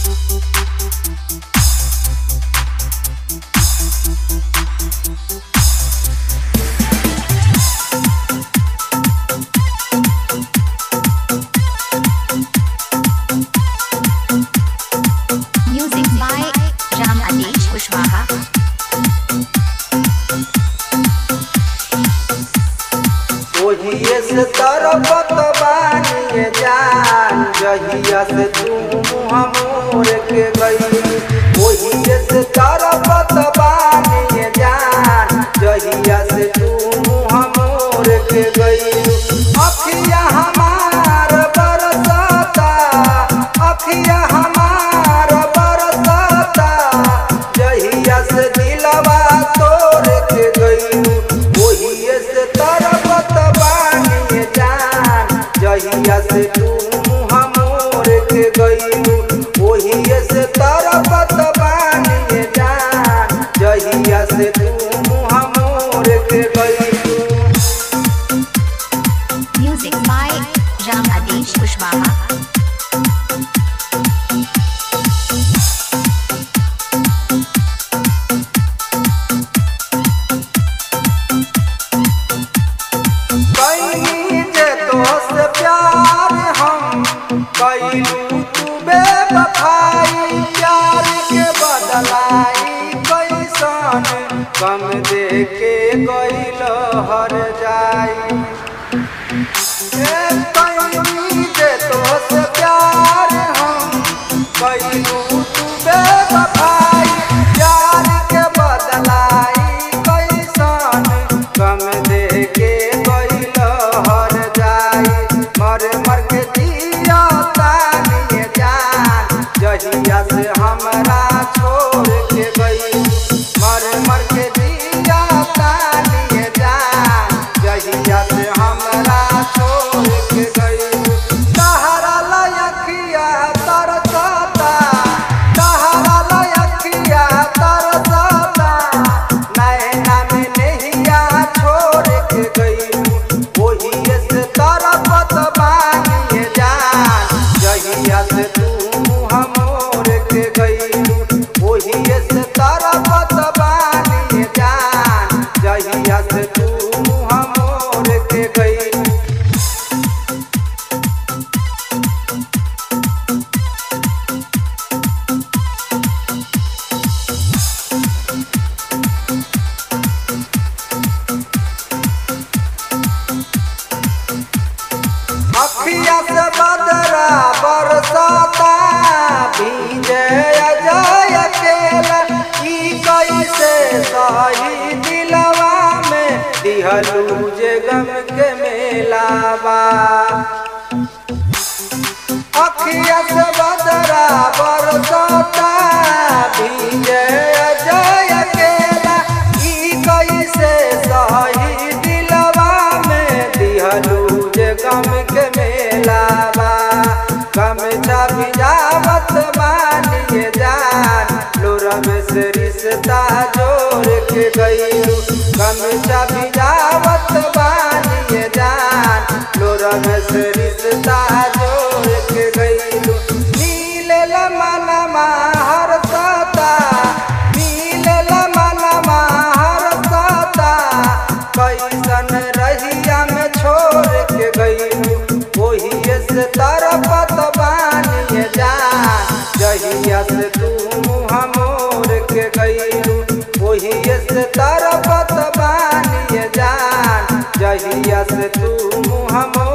ओहिए से तरपत बानी जान जहिया से तू मुँह मोर के गई। ओहिए से तरपत बानी जान जहिया से तू मुँह मोर के गई। अखिया हमार बरसता, अखिया हमार बरसता जहिया से दिलवा तोड़ के गई। ओहिए से तरपत बानी जान जहिया से तू मुँह मोर के गई। ओहिए से तरपत बानी जान जहिया से तू मुँह मोर के गई। Music by Ram Adesh Kushwaha. प्यार हम कैलू तू बेवफाई, प्यार के बदलाई कैसन कम दे के गइल हर जाई। तोहसे प्यार हम कैलू तू बेवफाई, प्यार के बदलाई कैसन कम दे के गइल हर जाई। मर मर के जिया तानी जान जहिया से हमरा छोड़ के गई। मर मर के जिया तानी जान जहिया से हमरा छोड़ के गई। तहरा लयखिया तरसता, तहरा लयखिया तरसता नैना में नहिया छोड़ के गई। ओहिए से तरपत बानी जान जहिया से तू मुँह मोर के गई। ओहिए से तरपत बानी जान जहिया से तू मुँह मोर के गई। अखिया से बदरा बरसता भीजे अजय अकेला, ई कैसे सही दिलवा में दिहलू जे गम के मेलावा। अखिया से बदरा बरसता भीजे अजय अकेला, ई कैसे सही दिलवा में दिहलू जे गम के मेलावा। गम भिजावत बानी जान लोरम से रिश्ता जोड़ के गई। गम भिजावत बानी जान लोरम से रिश्ता जोड़ के गई। नीले लमनमा हरसता, नीले लमनमा हरसता कैसन रहिया में छोड़ के गई। ओहिए से तरपत बानी जान जहिया से तू मुँह मोर के गई। ओहिए से तरपत बानी जान जहिया से तू मुँह मोर